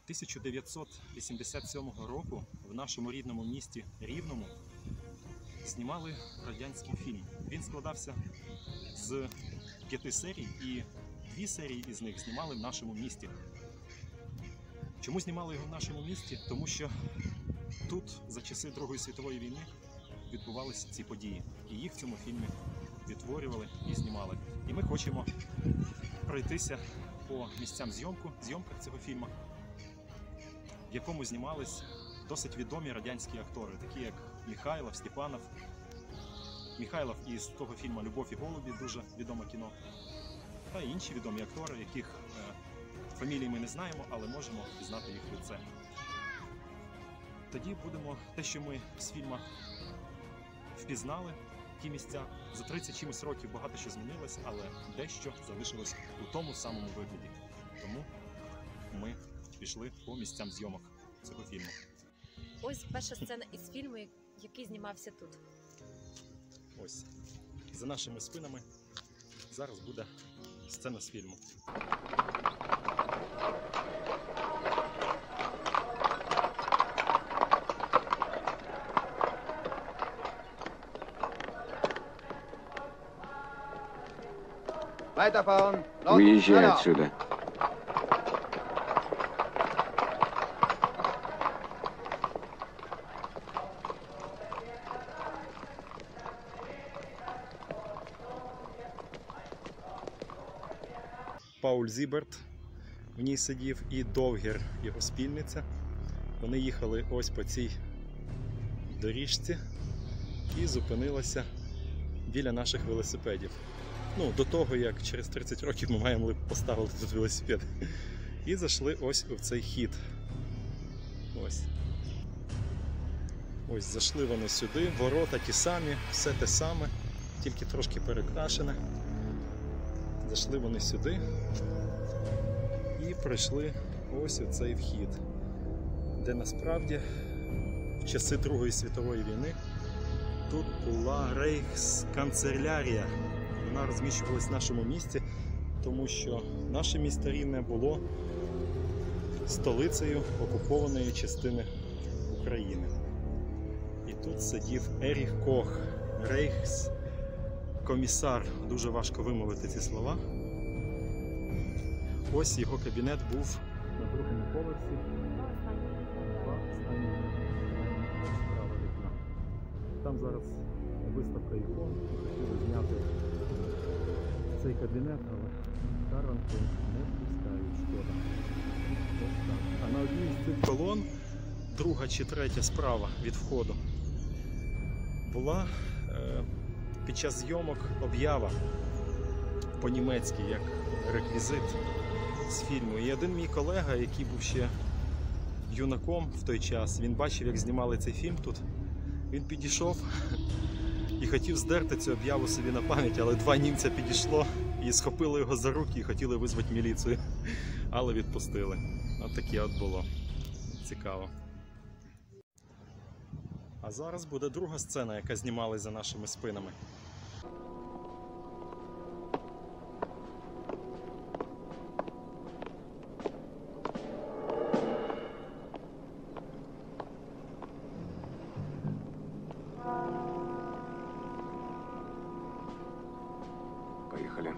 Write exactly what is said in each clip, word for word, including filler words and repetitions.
тисяча дев'ятсот вісімдесят сьомого року в нашому рідному місті Рівному знімали радянський фільм. Він складався з п'яти серій, і дві серії із них знімали в нашому місті. Чому знімали його в нашому місті? Тому що тут за часи Другої світової війни відбувалися ці події. І їх в цьому фільмі відтворювали і знімали. І ми хочемо пройтися по місцям зйомку, зйомки цього фільму, в якому знімались досить відомі радянські актори, такі як Михайлов, Степанов. Михайлов із того фільму «Любов і голуби», дуже відоме кіно. Та інші відомі актори, яких е, фамілії ми не знаємо, але можемо пізнати їх лице. Тоді будемо те, що ми з фільму впізнали, ті місця. За тридцять чимось років багато що змінилось, але дещо залишилось у тому самому вигляді. Тому ми пішли по місцям зйомок цього фільму. Ось перша сцена із фільму, який знімався тут. Ось, за нашими спинами зараз буде сцена з фільму. Уезжай отсюда. Пауль Зіберт в ній сидів і Довгер, його спільниця. Вони їхали ось по цій доріжці і зупинилися біля наших велосипедів. Ну, до того, як через тридцять років ми маємо поставити тут велосипед. І зайшли ось у цей хід. Ось. Ось, зайшли вони сюди, ворота ті самі, все те саме, тільки трошки перекрашене. Зайшли вони сюди і пройшли ось у цей вхід, де насправді в часи Другої світової війни тут була рейхсканцелярія. Вона розміщувалась в нашому місті, тому що наше місто Рівне було столицею окупованої частини України. І тут сидів Еріх Кох, рейхскомісар. Дуже важко вимовити ці слова. Ось його кабінет був на другому поверсі. Там зараз виставка ікон. Хотіли зняти цей кабінет, але таранку не пускають, шкода. Ось так. А на одній з цих колон, друга чи третя справа від входу, була е, під час зйомок об'ява по-німецьки, як реквізит з фільму. І один мій колега, який був ще юнаком в той час, він бачив, як знімали цей фільм тут. Він підійшов і хотів здерти цю об'яву собі на пам'ять, але два німця підійшло і схопили його за руки і хотіли визвати міліцію, але відпустили. От таке от було. Цікаво. А зараз буде друга сцена, яка знімалась за нашими спинами. Поехали.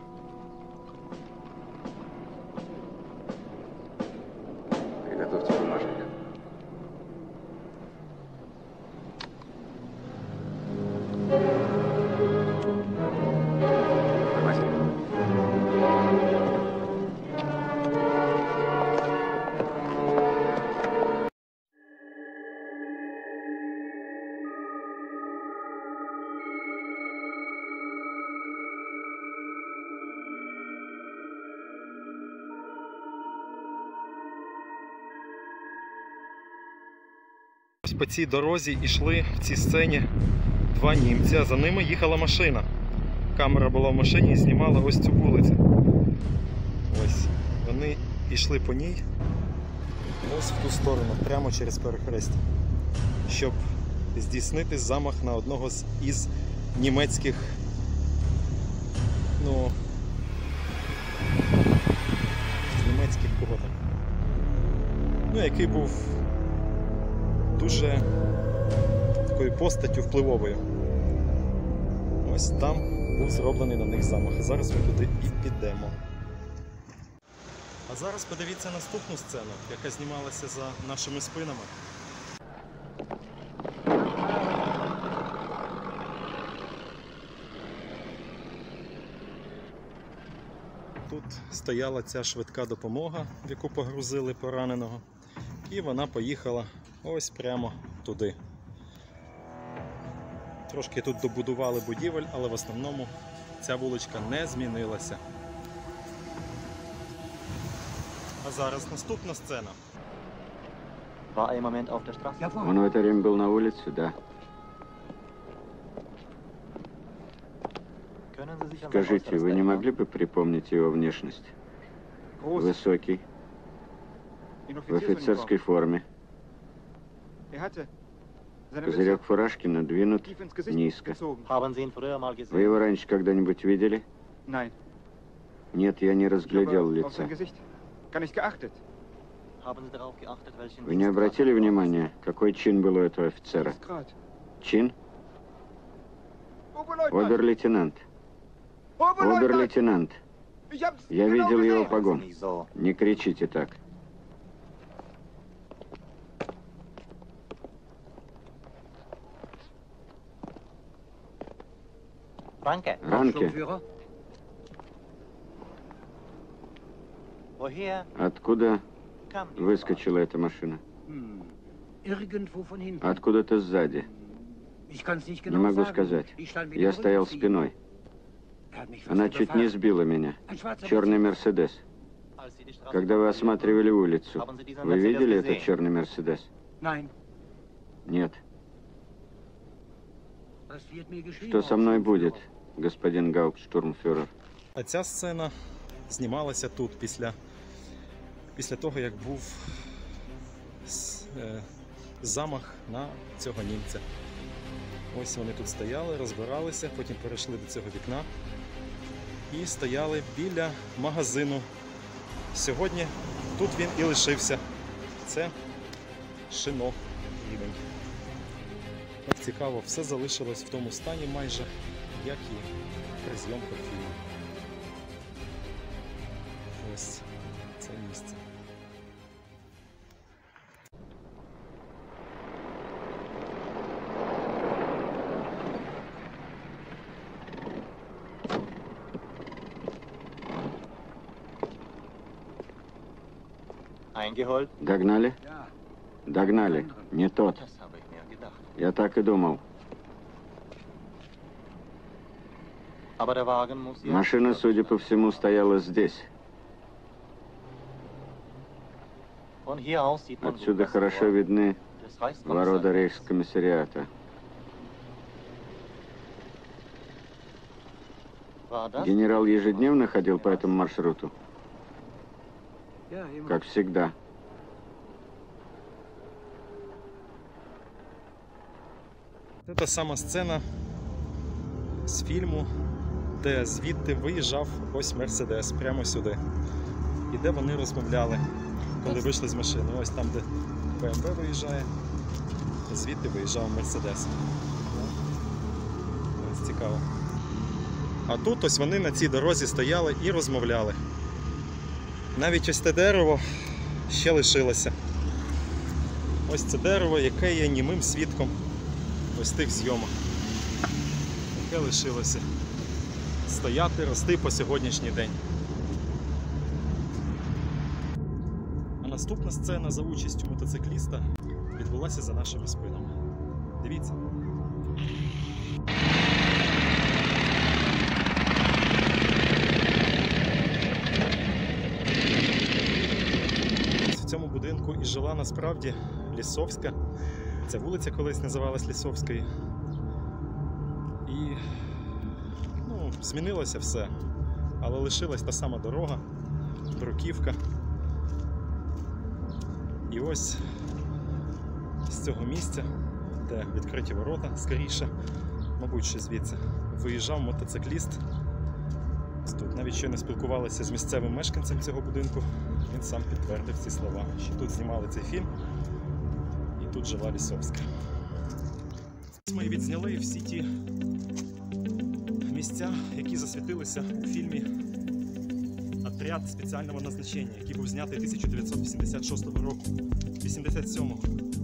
Приготовьте бумажники. По цій дорозі йшли в цій сцені два німця, за ними їхала машина. Камера була в машині і знімала ось цю вулицю. Ось, вони йшли по ній, ось в ту сторону, прямо через перехрестя, щоб здійснити замах на одного з із німецьких, ну, з німецьких кого там. ну, який був дуже такою постаттю впливовою. Ось там був зроблений на них замах. Зараз ми туди і підемо. А зараз подивіться наступну сцену, яка знімалася за нашими спинами. Тут стояла ця швидка допомога, в яку погрузили пораненого, і вона поїхала ось прямо туди. Трошки тут добудували будівель, але в основному ця вуличка не змінилася. А зараз наступна сцена. War er im Moment auf der Straße? Он в это время был на улице, да. Können Sie sich an sein Скажите, Äußeres вы не erinnern? могли бы припомнить его внешность? Высокий, в офицерской форме. Козырек фуражки надвинут низко. Haben Sie ihn früher mal Вы gesehen? его раньше когда-нибудь видели? Нет, я не разглядел лица. Haben Sie darauf geachtet, welchen Вы не Dienstgrad обратили er hatte? внимания, какой чин был у этого офицера? Чин? Обер-лейтенант. Обер-лейтенант. Я видел его Seien Sie погон. nicht so. Не кричите так. Danke. Ранки, Woher откуда kam die выскочила эта машина? Hm, irgendwo von hinten. Откуда-то сзади. Ich kann es nicht Не genau могу sagen. сказать. Ich stand mit Я dem Rücken стоял zu ihm. спиной. Er hat mich fast Она чуть не überfahren. сбила меня. Ein schwarzer Черный Mercedes. Мерседес. Als Sie die Straße Когда вы осматривали улицу, haben Sie diesen вы Mercedes видели gesehen? этот черный Мерседес? Nein, Нет. was wird mir geschrieben? Что со мной Hauptsturmführer? будет, господин Гауптштурмфюрер? А ця сцена знімалася тут після, після того, як був с- е, замах на цього німця. Ось вони тут стояли, розбиралися, потім перейшли до цього вікна і стояли біля магазину. Сьогодні тут він і лишився. Це шинок рівень. Як цікаво, все залишилось в тому стані майже, як і при зйомках фільму. Ось це місце. Eingeholt? Догнали? Ja, Догнали. Не тот. Das habe ich mir gedacht. Я так и думал. Aber der Wagen muss hier... Машина, судя по всему, стояла здесь. Von hier aus sieht man Отсюда gut das хорошо Tor видны des Reichskommissariats. ворота рейхскомиссариата. War das? Генерал ежедневно ходил по этому маршруту, ja, immer. как всегда. Це та сама сцена з фільму, де звідти виїжджав ось Мерседес, прямо сюди. І де вони розмовляли, коли вийшли з машини. Ось там, де БМВ виїжджає, звідти виїжджав Мерседес. Ось цікаво. А тут ось вони на цій дорозі стояли і розмовляли. Навіть ось те дерево ще лишилося. Ось це дерево, яке є німим свідком ось тих зйомок, яке лишилося стояти, рости по сьогоднішній день. А наступна сцена за участю мотоцикліста відбулася за нашими спинами. Дивіться. В цьому будинку і жила насправді Лісовська. Ця вулиця колись називалась Лісовською. І ну, змінилося все. Але лишилась та сама дорога, бруківка. І ось з цього місця, де відкриті ворота, скоріше, мабуть, ще звідси, виїжджав мотоцикліст. Тут навіть ще не спілкувалися з місцевим мешканцем цього будинку. Він сам підтвердив ці слова, що тут знімали цей фільм і тут жила Лісовська. Ми відзняли всі ті місця, які засвітилися у фільмі «Отряд спеціального назначення», який був знятий тисяча дев'ятсот вісімдесят шостого року, вісімдесят сьомого.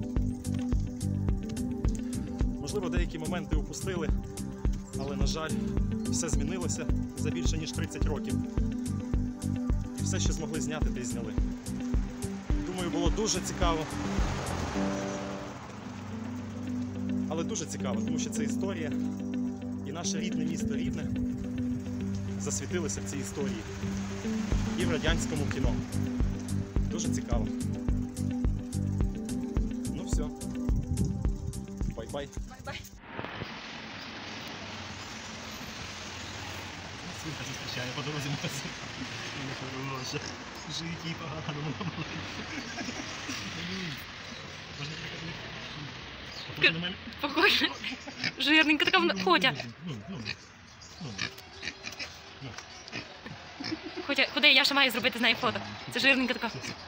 Можливо, деякі моменти упустили, але, на жаль, все змінилося за більше ніж тридцять років. І все, що змогли зняти, те й зняли. Думаю, було дуже цікаво. Але дуже цікаво, тому що це історія, і наше рідне місто Рівне засвітилося в цій історії і в радянському кіно. Дуже цікаво. Ну все. Бай-бай. Бай-бай. Свинка зустрічає по дорозі магазин. Хороша. Житті погано на Можна приходити? Похоже на мене? Похоже. Жирненька така вона. Ходя. Ну, ну, ну. Ходя, куди я ще маю зробити з нею фото? Це жирненька така.